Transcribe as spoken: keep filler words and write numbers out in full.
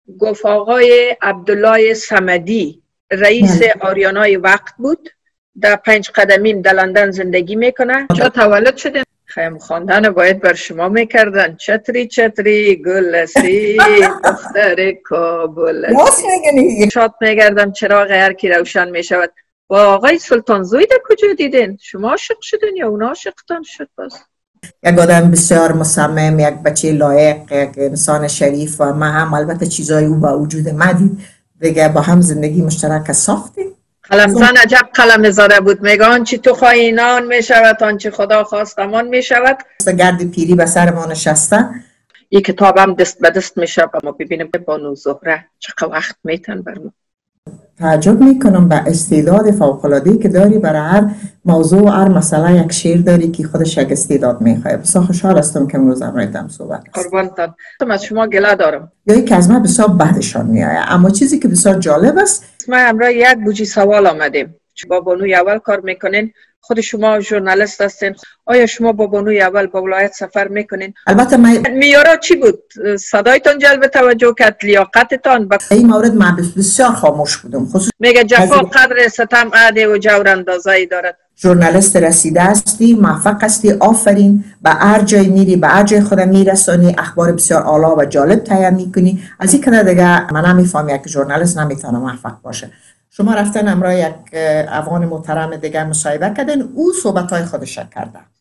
گفت آقای عبدالله صمدی رئیس آریانای وقت بود، در پنج قدمین در لندن زندگی میکنه. جا تولد شدین؟ خیم خواندن باید بر شما میکردن. چتری چتری گلسی دختر کابلسی. شاد میگردم چراغ هر کی روشن میشود. با آقای سلطان زوی در کجا دیدین؟ شما عاشق شدین یا اونا عاشقتان شد؟ باز یک آدم بسیار مصمم، یک بچه لایق، یک انسان شریف، و ما هم البته چیزای او با وجود ما دید دیگه، با هم زندگی مشترک ساختیم. قلم زن عجب قلم زاده بود، میگه آنچه تو خواهی اینان میشود، آنچه خدا خواست امان میشود. گرد پیری به سر ما نشسته. این کتابم دست به دست میشه و ما ببینیم بانو زهره چقدر وقت میتن بر ما. تعجب میکنم به استعداد فوق‌العاده‌ای که داری، برای هر موضوع و هر مسئله یک شعر داری که خودش یک استعداد میخواد. بسیار خوشحال هستم که امروز امروزم صحبت هست. قربانتان. از شما گله دارم. یا که از من بسیار بعدشان میآید، اما چیزی که بسیار جالب است، ما امروز یک بوجی سوال آمدیم. با بانوی اول کار میکنین، خود شما ژورنالیست هستین، آیا شما با بانوی اول با ولایت سفر میکنین؟ البته من میارا چی بود؟ صدایتان جلب توجه کرد؟ لیاقتتان؟ با این مورد من بسیار خاموش بودم. خصوص میگه جفا قدر ستم عهده و جور اندازه‌ای دارد. ژورنالیست رسیده هستی، موفق هستی، آفرین. به هر جای میری، به هر جای خودت میرسونی، اخبار بسیار اعلی و جالب تهیه میکنی. از این کنار دیگه من نمیفهمم یک ژورنالیست نمیتونه موفق باشه. شما رفتن امروز یک افغان محترم دیگه مصاحبه کردن، او صحبت های خودش کرده.